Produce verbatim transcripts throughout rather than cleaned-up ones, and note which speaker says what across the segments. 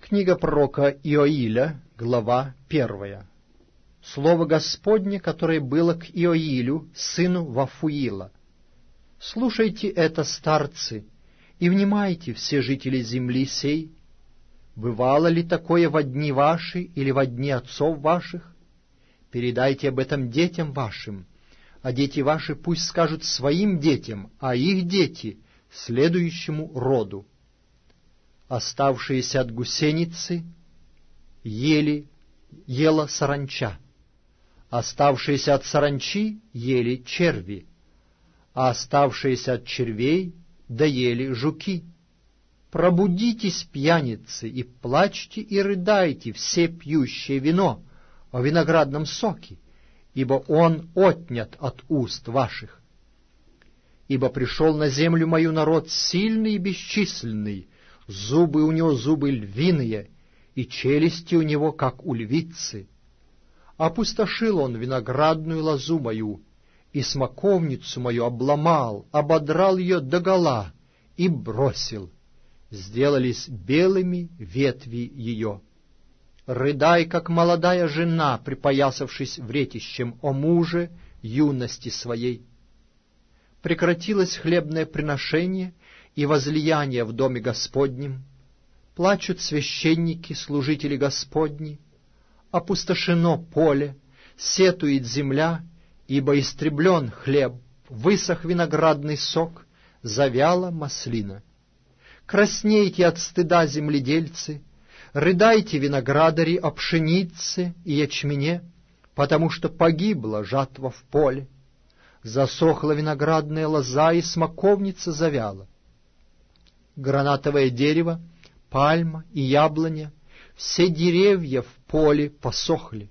Speaker 1: Книга пророка Иоиля, глава первая. Слово Господне, которое было к Иоилю, сыну Вафуила. «Слушайте это, старцы, и внимайте, все жители земли сей. Бывало ли такое во дни ваши или во дни отцов ваших? Передайте об этом детям вашим, а дети ваши пусть скажут своим детям, а их дети — следующему роду. Оставшиеся от гусеницы ели, ела саранча, оставшиеся от саранчи ели черви, а оставшиеся от червей доели жуки. Пробудитесь, пьяницы, и плачьте и рыдайте, все пьющие вино о виноградном соке, ибо он отнят от уст ваших. Ибо пришел на землю мою народ сильный и бесчисленный, зубы у него зубы львиные, и челюсти у него, как у львицы. Опустошил он виноградную лозу мою, и смоковницу мою обломал, ободрал ее догола и бросил. Сделались белыми ветви ее. Рыдай, как молодая жена, припоясавшись вретищем о муже юности своей. Прекратилось хлебное приношение и возлияние в доме Господнем, плачут священники, служители Господни, опустошено поле, сетует земля, ибо истреблен хлеб, высох виноградный сок, завяла маслина. Краснейте от стыда, земледельцы, рыдайте, виноградари, о пшенице и ячмене, потому что погибла жатва в поле, засохла виноградная лоза, и смоковница завяла. Гранатовое дерево, пальма и яблоня, все деревья в поле посохли.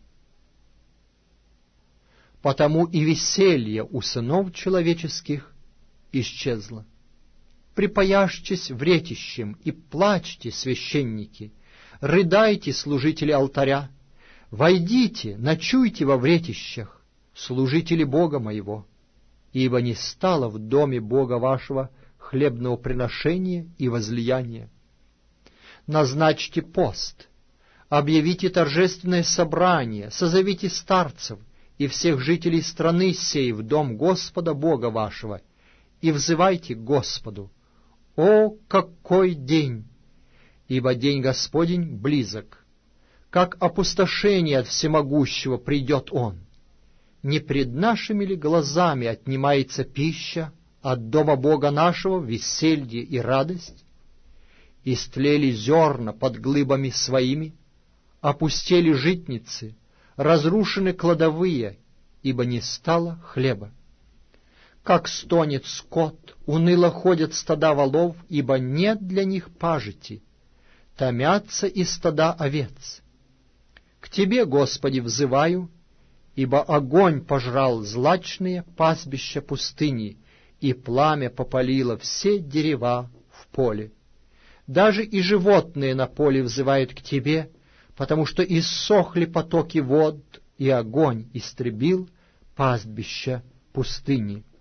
Speaker 1: Потому и веселье у сынов человеческих исчезло. Припояжьтесь вретищем и плачьте, священники, рыдайте, служители алтаря, войдите, ночуйте во вретищах, служители Бога моего, ибо не стало в доме Бога вашего хлебного приношения и возлияния. Назначьте пост, объявите торжественное собрание, созовите старцев и всех жителей страны сей в дом Господа Бога вашего, и взывайте к Господу. О, какой день! Ибо день Господень близок, как опустошение от всемогущего придет Он. Не пред нашими ли глазами отнимается пища, от дома Бога нашего веселье и радость? Истлели зерна под глыбами своими, опустели житницы, разрушены кладовые, ибо не стало хлеба. Как стонет скот, уныло ходят стада волов, ибо нет для них пажити, томятся и стада овец. К Тебе, Господи, взываю, ибо огонь пожрал злачные пастбища пустыни, и пламя попалило все дерева в поле. Даже и животные на поле взывают к Тебе, потому что иссохли потоки вод, и огонь истребил пастбища пустыни.